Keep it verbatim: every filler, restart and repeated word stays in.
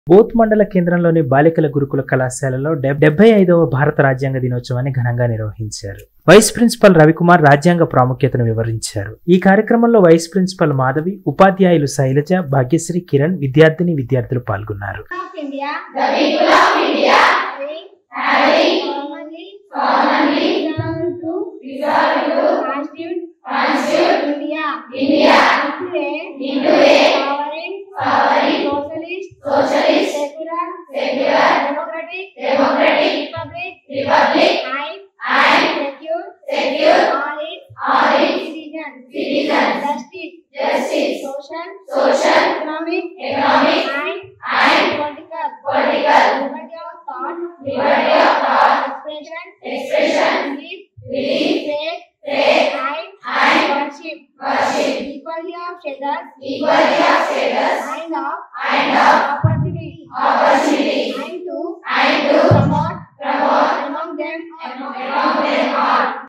Both మండల కేంద్రంలోని బాలికల గురుకుల కళాశాలలో డెబ్బై ఐదవ భారత రాజ్యాంగ దినోత్సవాన్ని ఘనంగా నిర్వహించారు. వైస్ ప్రిన్సిపల్ రవికుమార్ రాజ్యాంగ ప్రాముఖ్యతను వివరించారు. ఈ కార్యక్రమంలో వైస్ ప్రిన్సిపల్ మాధవి, ఉపాధ్యాయులు శైలజ, భాగ్యశ్రీ, కిరణ్, విద్యార్థిని విద్యార్థులు పాల్గొన్నారు. Socialist, secular, secular, democratic, democratic, republic, republic, I, I, secure, secure, all is, all is, citizen, citizen, justice, justice, social, social, economic, economic, I, I, political, political, liberty of thought, liberty of thought, expression, expression, belief, belief, faith, faith, I, I, worship, worship, equality of status, equality of status, and of, and of, opportunity, opportunity, and to, and to promote, promote among them, among them all.